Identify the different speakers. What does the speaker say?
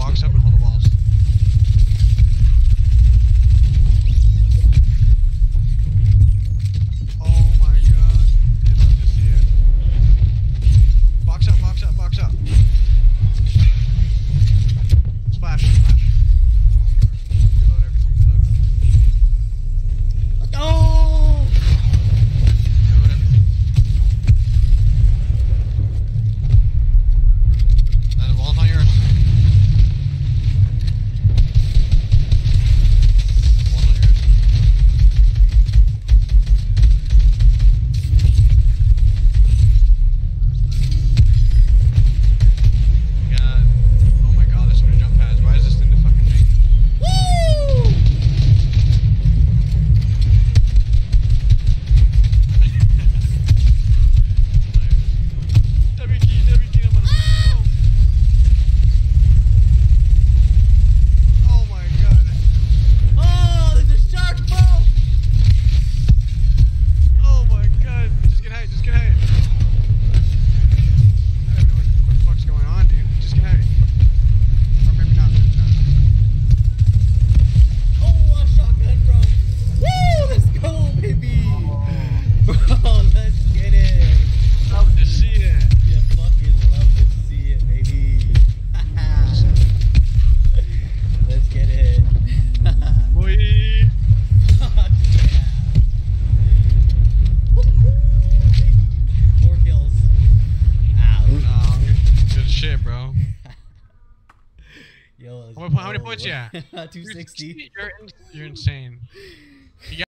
Speaker 1: box up and hold the walls. Oh my god. You'd love to see it. Box up, box up, box up. Splash, splash. Reload everything, reload.
Speaker 2: Oh!
Speaker 1: Reload everything. The wall's not yours. Wall's not yours. God. Oh my god, there's so many jump pads. Why is this thing the fucking thing?
Speaker 2: Woo!
Speaker 1: W key, I'm gonna Oh my god.
Speaker 2: Oh, there's a shark, bro!
Speaker 1: Oh my god. Just get high, just get high. I don't know what the fuck's going on, dude. Just get high. Or maybe not, maybe not.
Speaker 2: Oh, a shotgun, bro! Woo! Let's go, baby! Bro, let's get it!
Speaker 1: Love to see it.
Speaker 2: You fucking love to see it, baby! Let's get it!
Speaker 1: Boy.
Speaker 2: Fuck yeah! Woo-hoo, baby. 4 kills. Ow.
Speaker 1: No, good shit, bro.
Speaker 2: Yo,
Speaker 1: How many points you at?
Speaker 2: 260.
Speaker 1: You're insane.